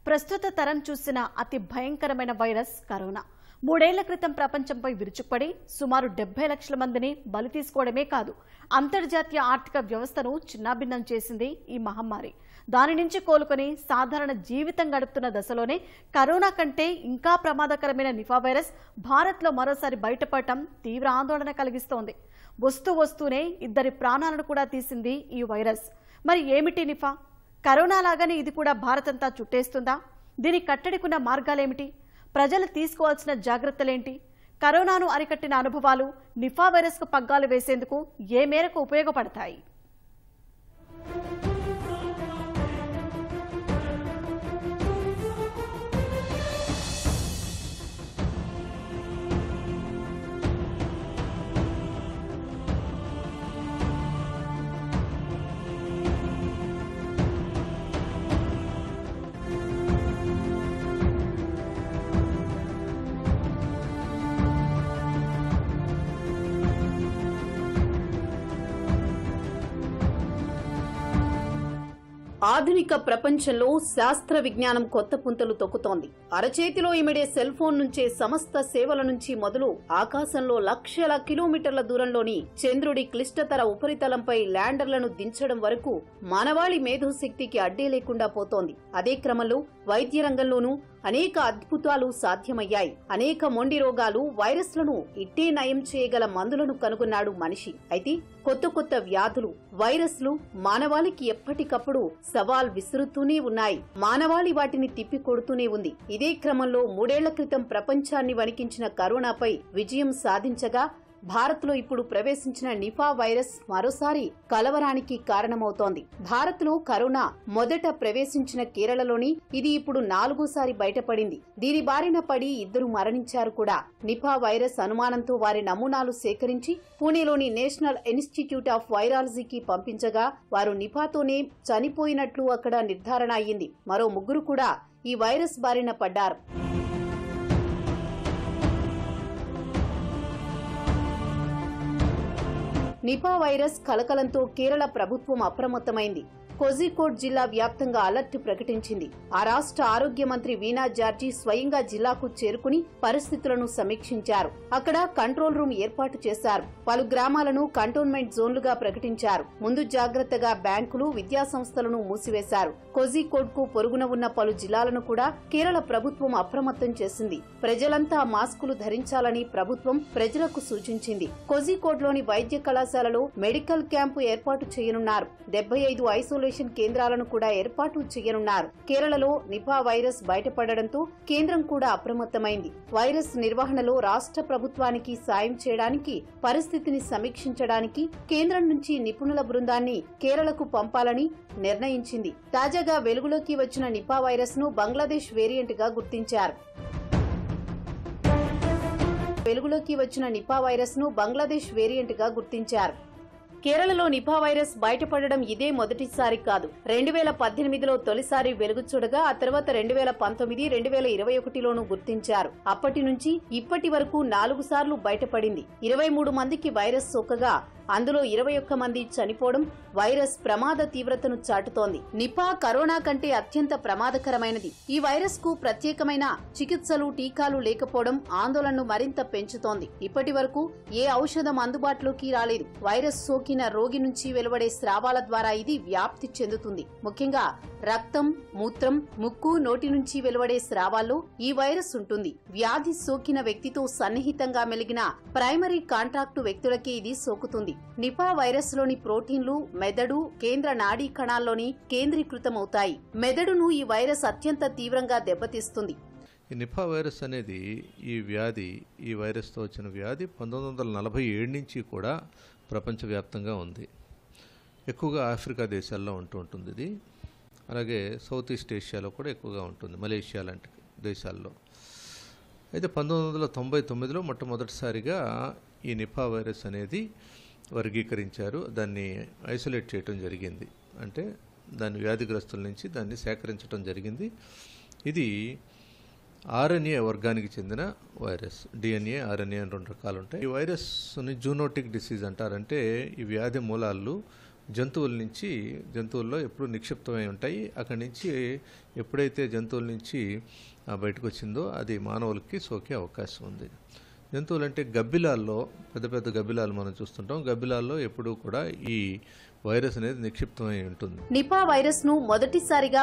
ప్రస్తుత తరం చూసిన అతి భయంకరమైన వైరస్ కరోనా. 3 ఏళ్ల క్రితం ప్రపంచంపై విరుచుకుపడి సుమారు 70 లక్షల మందిని బలి తీసుకోవడమే కాదు, అంతర్జాతీయ ఆర్థిక వ్యవస్థను చిన్నాభిన్నం చేసింది ఈ మహమ్మారి. దాని నుంచి కోలుకొని సాధారణ జీవితం గడుపుతున్న దశలోనే కరోనా కంటే ఇంకా ప్రమాదకరమైన నిఫా వైరస్ భారత్లో మరోసారి బయటపడటం తీవ్ర ఆందోళన కలిగిస్తోంది. వస్తూనే 2 ప్రాణాలను కూడా తీసింది ఈ వైరస్. మరి ఏమిటి నిఫా? కరోనా లాగానే ఇది కూడా భారతంతా చుట్టేస్తుందా? దీని కట్టడికున్న మార్గాలేమిటి? ప్రజలు తీసుకోవాల్సిన జాగ్రత్తలేంటి? కరోనాను అరికట్టిన అనుభవాలు నిఫా వైరస్కు పగ్గాలు వేసేందుకు ఏ మేరకు ఉపయోగపడతాయి? ఆధునిక ప్రపంచంలో శాస్త్ర విజ్ఞానం కొత్త పుంతలు తొక్కుతోంది. అరచేతిలో ఇమిడే సెల్ ఫోన్ నుంచే సమస్త సేవల నుంచి మొదలు ఆకాశంలో లక్షల కిలోమీటర్ల దూరంలోని చంద్రుడి క్లిష్టతర ఉపరితలంపై ల్యాండర్లను దించడం వరకు మానవాళి మేధోశక్తికి అడ్డే లేకుండా పోతోంది. అదే క్రమంలో వైద్య రంగంలోనూ అనేక అద్భుతాలు సాధ్యమయ్యాయి. అనేక మొండి రోగాలు, వైరస్లను ఇట్టే నయం చేయగల మందులను కనుగొన్నాడు మనిషి. అయితే కొత్త వ్యాధులు, వైరస్లు మానవాళికి ఎప్పటికప్పుడు సవాల్ విసురుతూనే ఉన్నాయి. మానవాళి వాటిని తిప్పికొడుతూనే ఉంది. ఇదే క్రమంలో 3 ఏళ్ల క్రితం ప్రపంచాన్ని వణికించిన కరోనాపై విజయం సాధించగా భారత్లో ఇప్పుడు ప్రవేశించిన నిఫా వైరస్ మరోసారి కలవరానికి కారణమవుతోంది. భారత్లో కరోనా మొదట ప్రవేశించిన కేరళలోని ఇది ఇప్పుడు 4వ బయటపడింది. దీని బారిన పడి 2 మరణించారు కూడా. నిఫా వైరస్ అనుమానంతో వారి నమూనాలు సేకరించి పూణేలోని నేషనల్ ఇన్స్టిట్యూట్ ఆఫ్ వైరాలజీకి పంపించగా వారు నిఫాతోనే చనిపోయినట్లు అక్కడ నిర్ధారణ అయ్యింది. మరో 3 కూడా ఈ వైరస్ బారిన పడ్డారు. నిపా వైరస్ కలకలంతో కేరళ ప్రభుత్వం అప్రమత్తమైంది. కోజికోడ్ జిల్లా వ్యాప్తంగా అలర్ట్ ప్రకటించింది. ఆ రాష్ట్ర ఆరోగ్య మంత్రి వీణా జార్జి స్వయంగా జిల్లాకు చేరుకుని పరిస్థితులను సమీక్షించారు. అక్కడ కంట్రోల్ రూమ్ ఏర్పాటు చేశారు. పలు గ్రామాలను కంటోన్మెంట్ జోన్లుగా ప్రకటించారు. ముందు జాగ్రత్తగా బ్యాంకులు, విద్యా సంస్థలను మూసివేశారు. కోజికోడ్ కు పొరుగున ఉన్న పలు జిల్లాలను కూడా కేరళ ప్రభుత్వం అప్రమత్తం చేసింది. ప్రజలంతా మాస్కులు ధరించాలని ప్రభుత్వం ప్రజలకు సూచించింది. కోజికోడ్లోని వైద్య కళాశాలలో మెడికల్ క్యాంపు ఏర్పాటు చేయనున్నారు. 75 ఐసోలేషన్ కేంద్రాలను కూడా ఏర్పాటు చేయనున్నారు. కేరళలో నిపా వైరస్ బయటపడడంతో కేంద్రం కూడా అప్రమత్తమైంది. వైరస్ నిర్వహణలో రాష్ట్ర ప్రభుత్వానికి సాయం చేయడానికి, పరిస్థితిని సమీక్షించడానికి కేంద్రం నుంచి నిపుణుల బృందాన్ని కేరళకు పంపాలని నిర్ణయించింది. తాజాగా వెలుగులోకి వచ్చిన నిపా వైరస్ ను బంగ్లాదేశ్ వేరియంట్ గా గుర్తించారు. కేరళలో నిపా వైరస్ బయటపడడం ఇదే మొదటిసారి కాదు. 2018లో తొలిసారి వెలుగు చూడగా ఆ తర్వాత 2019, 2021లోనూ గుర్తించారు. అప్పటి నుంచి ఇప్పటి వరకు 4 సార్లు బయటపడింది. 23 మందికి వైరస్ సోకగా అందులో 21 మంది చనిపోవడం వైరస్ ప్రమాద తీవ్రతను చాటుతోంది. నిపా కరోనా కంటే అత్యంత ప్రమాదకరమైనది. ఈ వైరస్ కు ప్రత్యేకమైన చికిత్సలు, టీకాలు లేకపోవడం ఆందోళనను మరింత పెంచుతోంది. ఇప్పటి వరకు ఏ ఔషధం అందుబాటులోకి రాలేదు. వైరస్ సోకిన రోగి నుంచి వెలువడే స్రావాల ద్వారా ఇది వ్యాప్తి చెందుతుంది. ముఖ్యంగా రక్తం, మూత్రం, ముక్కు, నోటి నుంచి వెలువడే స్రావాల్లో ఈ వైరస్ ఉంటుంది. వ్యాధి సోకిన వ్యక్తితో సన్నిహితంగా మెలిగిన ప్రైమరీ కాంటాక్టు వ్యక్తులకే ఇది సోకుతుంది. నిపా వైరస్ లోని ప్రోటీన్లు మెదడు, కేంద్ర నాడీ కణాల్లోని కేంద్రీకృతమవుతాయి. మెదడును ఈ వైరస్ అత్యంత తీవ్రంగా దెబ్బతీస్తుంది. ఈ నిపా వైరస్ అనేది ఈ వైరస్తో వచ్చిన వ్యాధి 1947 నుంచి కూడా ప్రపంచవ్యాప్తంగా ఉంది. ఎక్కువగా ఆఫ్రికా దేశాల్లో ఉంటుంది ఇది. అలాగే సౌత్ ఈస్ట్ ఏషియాలో కూడా ఎక్కువగా ఉంటుంది, మలేషియా లాంటి దేశాల్లో. అయితే 1999లో మొట్టమొదటిసారిగా ఈ నిపా వైరస్ అనేది వర్గీకరించారు. దాన్ని ఐసోలేట్ చేయటం జరిగింది. అంటే దాని వ్యాధిగ్రస్తుల నుంచి దాన్ని సేకరించడం జరిగింది. ఇది ఆర్ఎన్ఏ వర్గానికి చెందిన వైరస్. డిఎన్ఏ, ఆర్ఎన్ఏ అని 2 రకాలు ఉంటాయి. ఈ వైరస్ని జూనోటిక్ డిసీజ్ అంటారంటే ఈ వ్యాధి మూలాలు జంతువుల్లో ఎప్పుడు నిక్షిప్తమై ఉంటాయి. అక్కడి నుంచి ఎప్పుడైతే జంతువుల నుంచి బయటకు వచ్చిందో అది మానవులకి సోకే అవకాశం ఉంది. జంతువులు అంటే గబ్బిలాల్లో, పెద్ద పెద్ద గబ్బిలాలు మనం చూస్తుంటాం. గబ్బిలాల్లో ఎప్పుడూ కూడా ఈ వైరస్ అనేది నిక్షిప్తమై ఉంటుంది. నిపా వైరస్ ను మొదటిసారిగా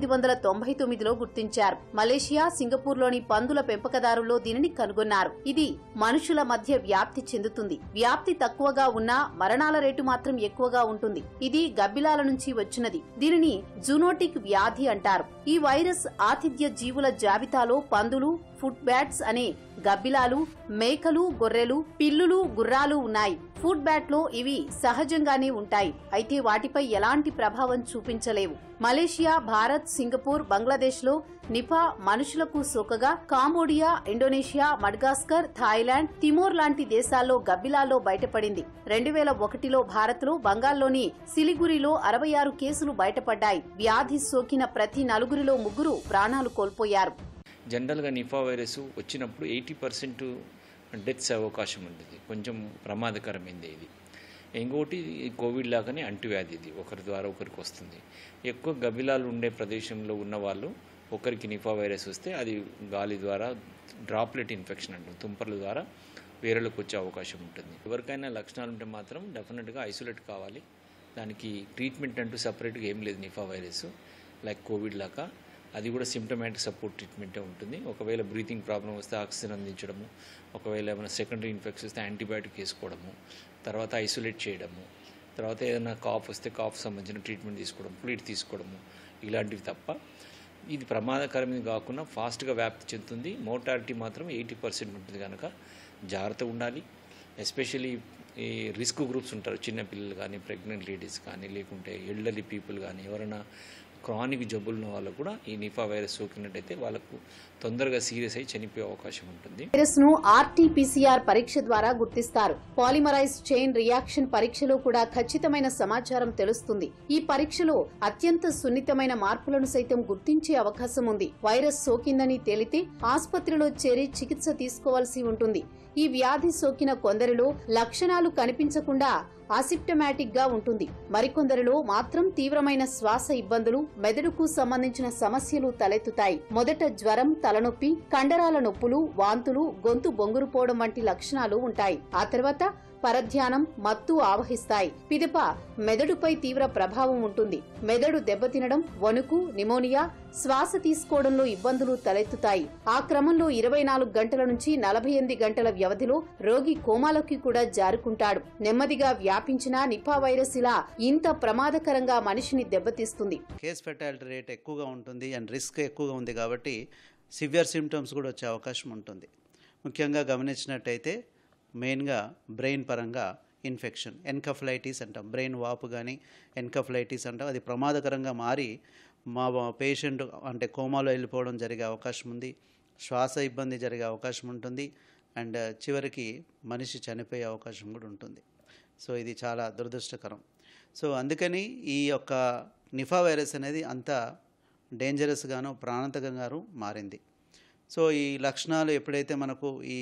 1999లో గుర్తించారు. మలేషియా, సింగపూర్లోని పందుల పెంపకదారుల్లో దీనిని కనుగొన్నారు. ఇది మనుషుల మధ్య వ్యాప్తి చెందుతుంది. వ్యాప్తి తక్కువగా ఉన్నా మరణాల రేటు మాత్రం ఎక్కువగా ఉంటుంది. ఇది గబ్బిలాల నుంచి వచ్చినది. దీనిని జూనోటిక్ వ్యాధి అంటారు. ఈ వైరస్ ఆతిథ్య జీవుల జాబితాలో పందులు, ఫుట్ బ్యాట్స్ అనే గబ్బిలాలు, మేకలు, గొర్రెలు, పిల్లులు, గుర్రాలు ఉన్నాయి. ఫుట్ బ్యాట్ లో ఇవి సహజంగానే ఉంటాయి. అయితే వాటిపై ఎలాంటి ప్రభావం చూపించలేవు. మలేషియా, భారత్, సింగపూర్, బంగ్లాదేశ్ లో నిపా మనుషులకు సోకగా Cambodia, Indonesia, Madagascar, Thailand, Timor లాంటి దేశాల్లో గబ్బిలాల్లో బయటపడింది. 2001లో భారత్ లో బంగాల్లోని సిలిగురిలో 66 కేసులు బయటపడ్డాయి. వ్యాధి సోకిన ప్రతి 4గురిలో 3 ప్రాణాలు కోల్పోయారు. జనరల్గా నిపా వైరస్ వచ్చినప్పుడు 80% డెత్స్ అవకాశం ఉంటుంది. కొంచెం ప్రమాదకరమైంది ఇది. ఇంకోటి కోవిడ్ లాగానే అంటువ్యాధి, ఇది ఒకరి ద్వారా ఒకరికి వస్తుంది. ఎక్కువ గబ్బిలాలు ఉండే ప్రదేశంలో ఉన్న వాళ్ళు ఒకరికి నిపా వైరస్ వస్తే అది గాలి ద్వారా డ్రాప్లెట్ ఇన్ఫెక్షన్ అంటుంది, తుంపర్ల ద్వారా వేరేలకు వచ్చే అవకాశం ఉంటుంది. ఎవరికైనా లక్షణాలు ఉంటే మాత్రం డెఫినెట్గా ఐసోలేట్ కావాలి. దానికి ట్రీట్మెంట్ అంటూ సపరేట్గా ఏం లేదు. నిపా వైరస్ లైక్ కోవిడ్ లాగా అది కూడా సిమ్టమాటిక్ సపోర్ట్ ట్రీట్మెంటే ఉంటుంది. ఒకవేళ బ్రీతింగ్ ప్రాబ్లం వస్తే ఆక్సిజన్ అందించడము, ఒకవేళ ఏమైనా సెకండరీ ఇన్ఫెక్షన్ వస్తే యాంటీబయాటిక్ వేసుకోవడము, తర్వాత ఐసోలేట్ చేయడము, తర్వాత ఏదైనా కాఫ్ వస్తే కాఫ్ సంబంధించిన ట్రీట్మెంట్ తీసుకోవడం, ఫ్లూయిడ్ తీసుకోవడము, ఇలాంటివి తప్ప ఇది ప్రమాదకరమైనది కాకుండా ఫాస్ట్గా వ్యాప్తి చెందుతుంది. మోర్టాలిటీ మాత్రం 80% ఉంటుంది. కనుక జాగ్రత్తగా ఉండాలి. ఎస్పెషల్లీ ఈ రిస్క్ గ్రూప్స్ ఉంటారు, చిన్నపిల్లలు కానీ, ప్రెగ్నెంట్ లేడీస్ కానీ, లేకుంటే ఎల్డర్లీ పీపుల్ కానీ, ఎవరైనా క్రానిక్ జబ్బులు ఉన్న వాళ్ళకు కూడా ఈ నిపా వైరస్ సోకినట్టయితే వాళ్ళకు తొందరగా సీరియస్ అయి చనిపోయే అవకాశం ఉంటుంది. వైరస్ ను RT-PCR పరీక్ష ద్వారా గుర్తిస్తారు. పాలిమరైజ్ చైన్ రియాక్షన్ పరీక్షలో కూడా ఖచ్చితమైన సమాచారం తెలుస్తుంది. ఈ పరీక్షలో అత్యంత సున్నితమైన మార్పులను సైతం గుర్తించే అవకాశం ఉంది. వైరస్ సోకిందని తేలితే ఆసుపత్రిలో చేరి చికిత్స తీసుకోవాల్సి ఉంటుంది. ఈ వ్యాధి సోకిన కొందరిలో లక్షణాలు కనిపించకుండా అసిప్టమాటిక్ గా ఉంటుంది. మరికొందరిలో మాత్రం తీవ్రమైన శ్వాస ఇబ్బందులు, మెదడుకు సంబంధించిన సమస్యలు తలెత్తుతాయి. మొదట జ్వరం, తలనొప్పి, కండరాల నొప్పులు, వాంతులు, గొంతు బొంగురుపోవడం వంటి లక్షణాలు ఉంటాయి. ఆ తర్వాత పరధ్యానం, మత్తు ఆవహిస్తాయి. పిదప మెదడుపై తీవ్ర ప్రభావం ఉంటుంది. మెదడు దెబ్బతినడం, వణుకు, నిమోనియా, శ్వాస తీసుకోవడంలో ఇబ్బందులు తలెత్తుతాయి. ఆ క్రమంలో 24 గంటల నుంచి 48 గంటల వ్యవధిలో రోగి కోమాలోకి కూడా జారుకుంటాడు. నెమ్మదిగా వ్యాపించిన నిపా వైరస్ ఇలా ఇంత ప్రమాదకరంగా మనిషిని దెబ్బతీస్తుంది. కేస్ ఫెటాలిటీ రేట్ ఎక్కువగా ఉంటుంది అండ్ రిస్క్ ఎక్కువగా ఉంది కాబట్టి సివియర్ సిమ్టమ్స్ కూడా వచ్చే అవకాశం ఉంటుంది. ముఖ్యంగా గమనించినట్టయితే మెయిన్గా బ్రెయిన్ పరంగా ఇన్ఫెక్షన్, ఎన్కఫలైటిస్ అంటాం, బ్రెయిన్ వాపు కానీ ఎన్కఫలైటిస్ అంటాం. అది ప్రమాదకరంగా మారి మా పేషెంట్ అంటే కోమాలో వెళ్ళిపోవడం జరిగే అవకాశం ఉంది. శ్వాస ఇబ్బంది జరిగే అవకాశం ఉంటుంది అండ్ చివరికి మనిషి చనిపోయే అవకాశం కూడా ఉంటుంది. సో ఇది చాలా దురదృష్టకరం. సో అందుకని ఈ యొక్క నిపా వైరస్ అనేది అంత డేంజరస్గాను ప్రాణాంతకంగాను మారింది. సో ఈ లక్షణాలు ఎప్పుడైతే మనకు ఈ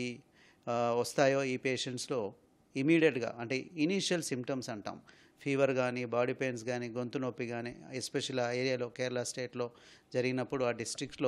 వస్తాయో ఈ పేషెంట్స్లో ఇమీడియట్గా అంటే ఇనీషియల్ సిమ్టమ్స్ అంటాం, ఫీవర్ కానీ, బాడీ పెయిన్స్ కానీ, గొంతు నొప్పి కానీ, ఎస్పెషల్ ఆ ఏరియాలో కేరళ స్టేట్లో జరిగినప్పుడు ఆ డిస్ట్రిక్ట్స్లో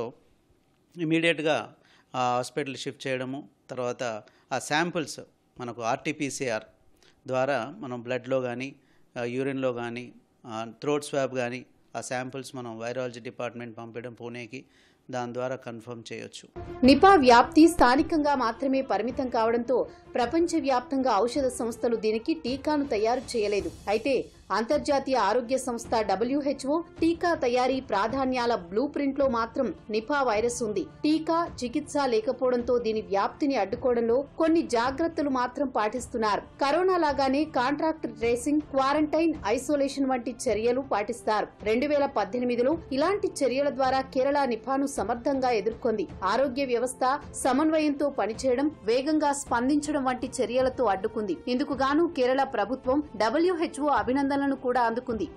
ఇమీడియట్గా ఆ హాస్పిటల్ షిఫ్ట్ చేయడము, తర్వాత ఆ శాంపుల్స్ మనకు RT-PCR ద్వారా మనం బ్లడ్లో కానీ, యూరిన్లో కానీ, థ్రోట్ స్వాబ్ కానీ ఆ శాంపుల్స్ మనం వైరాలజీ డిపార్ట్మెంట్ పంపించడం పూణేకి, దాని ద్వారా కన్ఫర్మ్ చేయొచ్చు. నిపా వ్యాప్తి స్థానికంగా మాత్రమే పరిమితం కావడంతో ప్రపంచవ్యాప్తంగా ఔషధ సంస్థలు దీనికి టీకాను తయారు చేయలేదు. అయితే అంతర్జాతీయ ఆరోగ్య సంస్థ WHO టీకా తయారీ ప్రాధాన్యాల బ్లూ ప్రింట్ లో మాత్రం నిపా వైరస్ ఉంది. టీకా, చికిత్స లేకపోవడంతో దీని వ్యాప్తిని అడ్డుకోవడంలో కొన్ని జాగ్రత్తలు మాత్రం పాటిస్తున్నారు. కరోనా లాగానే కాంట్రాక్ట్ ట్రేసింగ్, క్వారంటైన్, ఐసోలేషన్ వంటి చర్యలు పాటిస్తారు. 2018లో ఇలాంటి చర్యల ద్వారా కేరళ నిపాను సమర్థంగా ఎదుర్కొంది. ఆరోగ్య వ్యవస్థ సమన్వయంతో పనిచేయడం, వేగంగా స్పందించడం వంటి చర్యలతో అడ్డుకుంది. ఇందుకు గాను కేరళ ప్రభుత్వం WHO అభినందనలను కూడా అందుకుంది.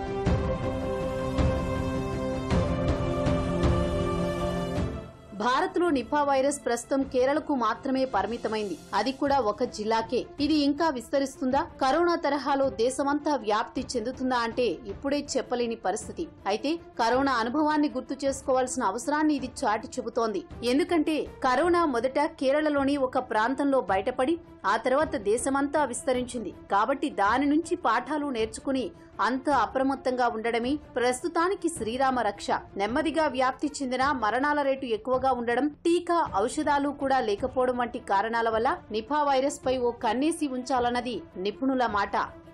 భారత గుజరాత్ లో నిపా వైరస్ ప్రస్తుతం కేరళకు మాత్రమే పరిమితమైంది, అది కూడా ఒక జిల్లాకే. ఇది ఇంకా విస్తరిస్తుందా, కరోనా తరహాలో దేశమంతా వ్యాప్తి చెందుతుందా అంటే ఇప్పుడే చెప్పలేని పరిస్థితి. అయితే కరోనా అనుభవాన్ని గుర్తు చేసుకోవాల్సిన అవసరాన్ని ఇది చాటి చెబుతోంది. ఎందుకంటే కరోనా మొదట కేరళలోని ఒక ప్రాంతంలో బయటపడి ఆ తర్వాత దేశమంతా విస్తరించింది. కాబట్టి దాని నుంచి పాఠాలు నేర్చుకుని అంత అప్రమత్తంగా ఉండడమే ప్రస్తుతానికి శ్రీరామ రక్ష. నెమ్మదిగా వ్యాప్తి చెందిన మరణాల రేటు ఎక్కువగా ఉండడం, టీకా ఔషధాలు కూడా లేకపోవడం వంటి కారణాల వల్ల నిపా వైరస్ పై ఓ కన్నేసి ఉంచాలన్నది నిపుణుల మాట.